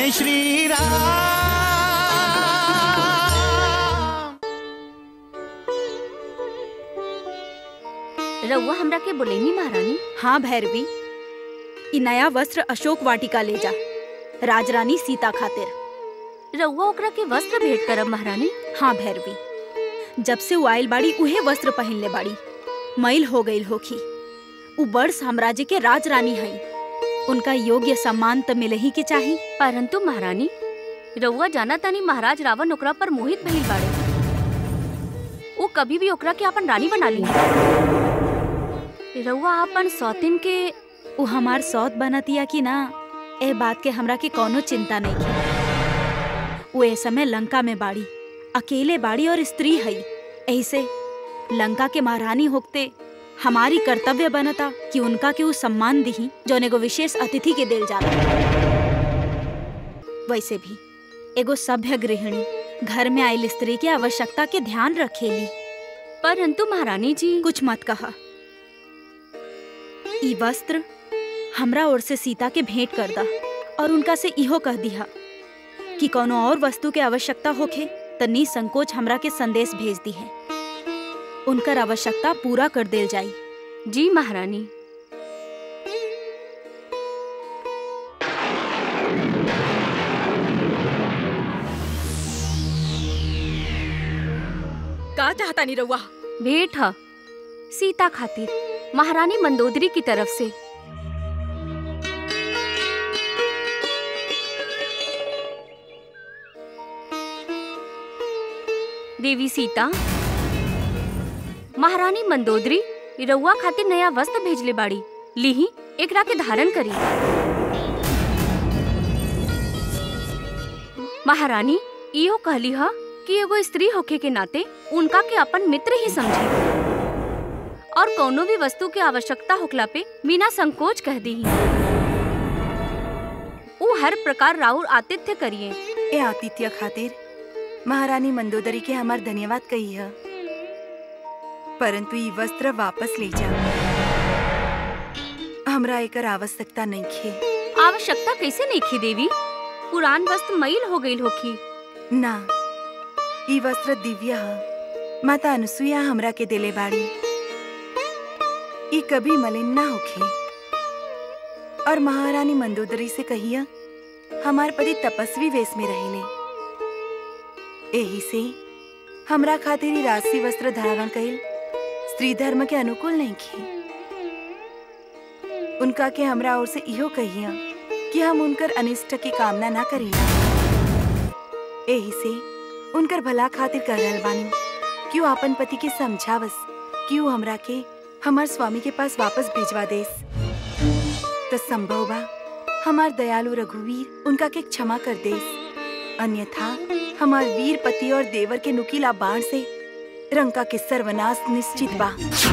जय श्री राम। रउआ हमरा के बोलेनी महारानी? हाँ भैरवी, इ नया वस्त्र अशोक वाटिका ले जा, राजरानी सीता खातिर। रउआ ओकरा के वस्त्र भेंट करब महारानी? हाँ भैरवी, जब से वो आइल बाड़ी उहे वस्त्र पहन ले बाड़ी। मैल हो गई होखी। उ बड़ साम्राज्य के राजरानी हई, उनका योग्य सम्मान तो मिले ही के चाही। परंतु महारानी, रउआ जाना तानी महाराज रावण ओकरा पर मोहित भइल बाड़े। वो कभी भी ओकरा के अपन रानी बना ली। रउआ अपन सौतिन के उ हमार सौत बनतिया कि ना, ए बात के हमरा के कोनो चिंता नहीं की। वो ए समय लंका में बाड़ी, अकेले बाड़ी और स्त्री हई। ऐसे लंका के महारानी होते हमारी कर्तव्य बनता कि उनका के उ सम्मान दिही जो एगो विशेष अतिथि के देल जाला। वैसे भी एगो सभ्य गृहिणी घर में आयल स्त्री के आवश्यकता के ध्यान रखेली। परंतु महारानी जी, कुछ मत कहा। ई वस्त्र हमरा ओर से सीता के भेंट कर दा और उनका से इहो कह दिया कि कोनो और वस्तु के आवश्यकता होखे त निसंकोच हमरा के संदेश भेज दी है। उनकर आवश्यकता पूरा कर देल जाई। जी महारानी। का चाहता नी रउआ? भेंट ह सीता खातिर, महारानी मंदोदरी की तरफ से। देवी सीता, महारानी मंदोदरी रउआ खातिर नया वस्त्र भेजले बाड़ी। लिही, एकरा के धारण करी। महारानी इहो कहली ह कि एगो स्त्री होखे के नाते उनका के अपन मित्र ही समझी और कोनो भी वस्तु के आवश्यकता होखला पे बिना संकोच कह दी। वो हर प्रकार राउर आतिथ्य करिए। ए आतिथ्य खातिर महारानी मंदोदरी के हमार धन्यवाद कही है, परंतु ये वस्त्र वापस ले जा। हमरा एकर आवश्यकता नहीं खे। आवश्यकता कैसे नहीं खी देवी? पुरान वस्त्र मैल हो गई होखी। ना, ये वस्त्र दिव्य है। माता अनुसुईया हमरा के देले बाड़ी। ये कभी मलिन ना होखे। और महारानी मंदोदरी से कहिया हमार पति तपस्वी वेश में रहेले, एही से हमरा खातिर ही राजसी वस्त्र धारण कइल स्त्री धर्म के अनुकूल नहीं खे। उनका के हमरा ओर से इहो कहिया कि हम उनकर अनिष्ट की कामना ना करेला। एही से उनकर भला खातिर कह रहल बानी कि वो अपन पति के समझावस कि वो हमरा के हमार स्वामी के पास वापस भेजवा देस। तो संभव बा हमार दयालु रघुवीर उनका के क्षमा कर देस, अन्यथा हमार वीर पति और देवर के नुकीला बाण से रंका के सर्वनाश निश्चित बा।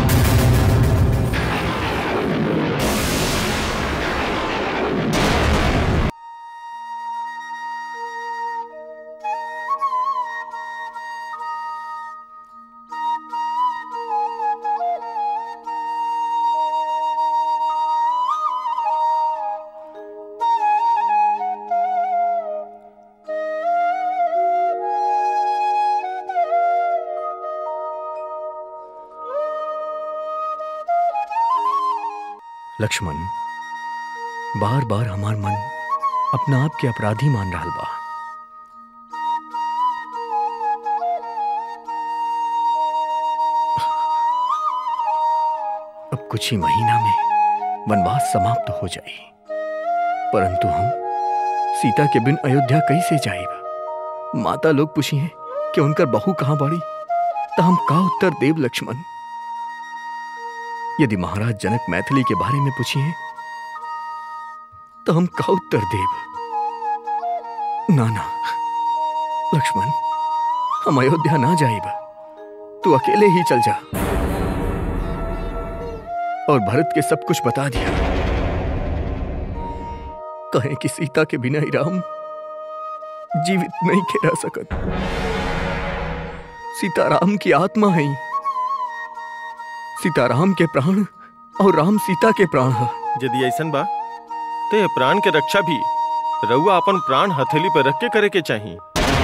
लक्ष्मण, बार बार हमार मन अपना आप के अपराधी मान रहा बा। अब कुछ ही महीना में वनवास समाप्त हो जाए, परंतु हम सीता के बिन अयोध्या कैसे जाएब? माता लोग पूछी हैं कि उनकर बहू कहाँ बाड़ी, तो हम का उत्तर देव लक्ष्मण? यदि महाराज जनक मैथिली के बारे में पूछिए तो हम का उत्तर देव? ना ना लक्ष्मण, हम अयोध्या ना जाएब, तू अकेले ही चल जा। और भरत के सब कुछ बता दिया, कहें कि सीता के बिना ही राम जीवित नहीं के रह सकत। सीता राम की आत्मा है, सीता राम के प्राण और राम सीता के प्राण है। यदि ऐसन बा तो प्राण के रक्षा भी रउआ अपन प्राण हथेली पे रख के करे के चाहिए।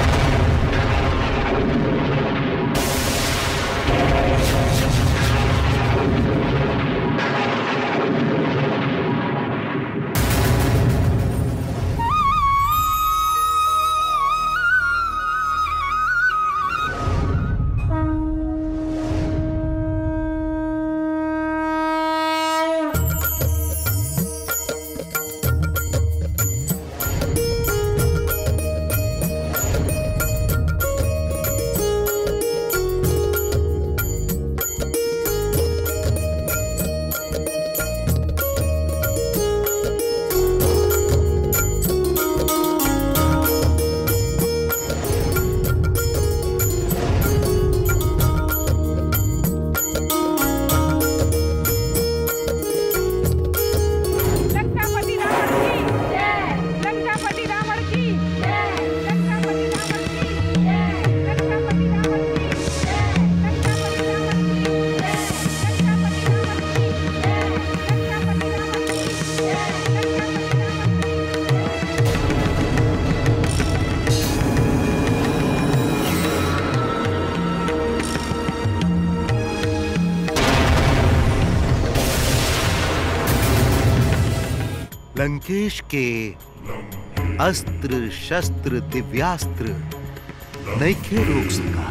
लंकेश के अस्त्र शस्त्र दिव्यास्त्र नइखे रोक सका।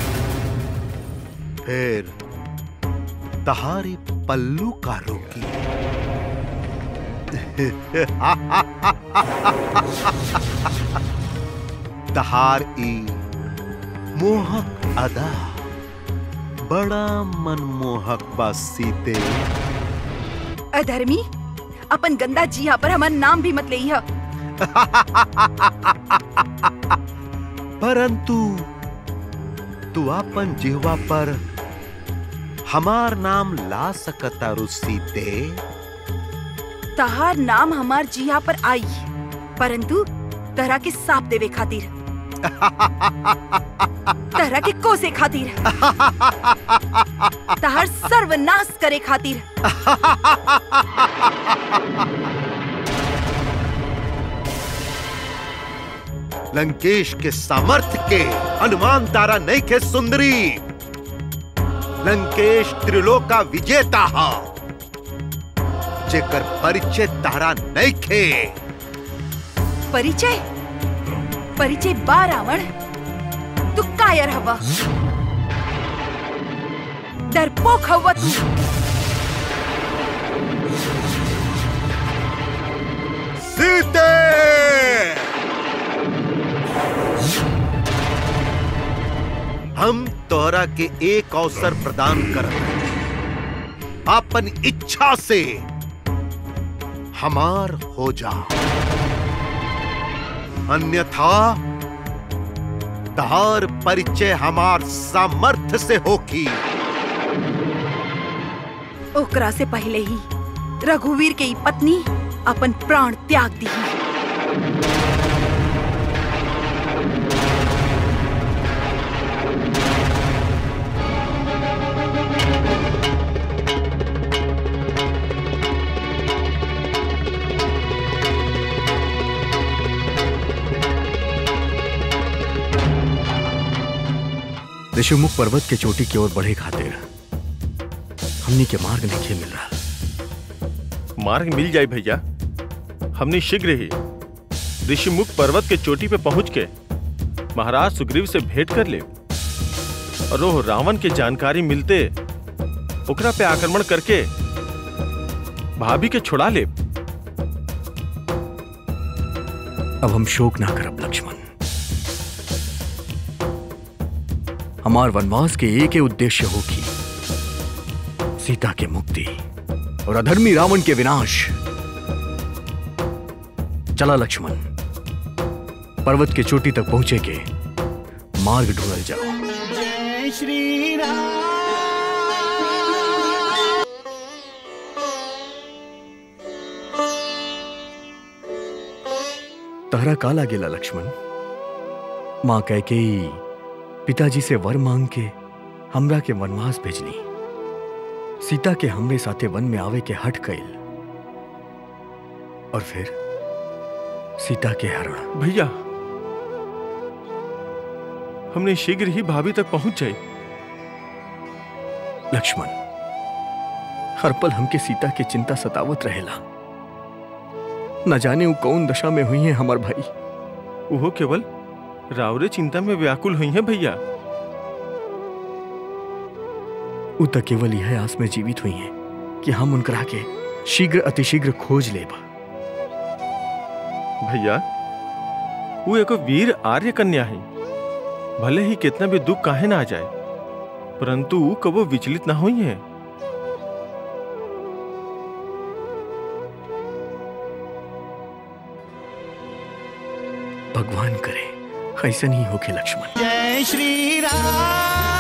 फिर तहारे पल्लू का रोकी। तहार ई मोहक अदा बड़ा मनमोहक बा सीते। अधर्मी, अपन गंदा जिया पर हमार नाम भी मत लेइह। परंतु तू अपन जिह्वा पर हमार नाम ला सकता सीते। तहार नाम हमार जिया पर आई, परंतु तरह के साप देवे खातिर, तरह के कोसे खातिर, तहार सर्वनाश करे खातिर। लंकेश के सामर्थ्य के अनुमान तारा नहीं के सुंदरी। लंकेश त्रिलोका विजेता हा, जेकर परिचय तारा नहीं खे। परिचय? परिचय बा रावण, तू कायर हवा, डरपोक हवा तू। सीते, हम तोहरा के एक अवसर प्रदान करत, अपन इच्छा से हमार हो जा, अन्यथा तहार परिचय हमार सामर्थ्य से होगी। ओकरा से पहले ही रघुवीर के पत्नी अपन प्राण त्याग दी। ऋषिमुख पर्वत के चोटी की ओर बढ़े खातिर हमनी के मार्ग नहीं मिल रहा। मार्ग मिल जाए भैया, हमने शीघ्र ही ऋषिमुख पर्वत के चोटी पे पहुंच के महाराज सुग्रीव से भेंट कर ले और वो रावण के जानकारी मिलते ओकरा पे आक्रमण करके भाभी के छुड़ा ले। अब हम शोक ना करब लक्ष्मण। हमार वनवास के एक ही उद्देश्य होगी, सीता के मुक्ति और अधर्मी रावण के विनाश। चला लक्ष्मण, पर्वत के चोटी तक पहुंचे के मार्ग ढूंढल जाओ। जय श्री राम। तहरा का लागेला लक्ष्मण? मां कैकेयी पिताजी से वर मांग के हमरा के वनवास भेजली, सीता के हमरे साथे वन में आवे के हट गईल, और फिर सीता के हरण। भैया हमने शीघ्र ही भाभी तक पहुंच जाए। लक्ष्मण, हर पल हमके सीता के चिंता सतावत रहेला। न जाने वो कौन दशा में हुई है हमार भाई। वो केवल रावरे चिंता में व्याकुल हुई है भैया। वो तो केवल यह आस में जीवित हुई है कि हम उनकरा के शीघ्र अतिशीघ्र खोज लेब। भैया वो एक वीर आर्य कन्या है। भले ही कितना भी दुख काहे ना आ जाए, परंतु वो कबो विचलित ना हुई है। भगवान करे ऐसा नहीं होके लक्ष्मण। जय श्री राम।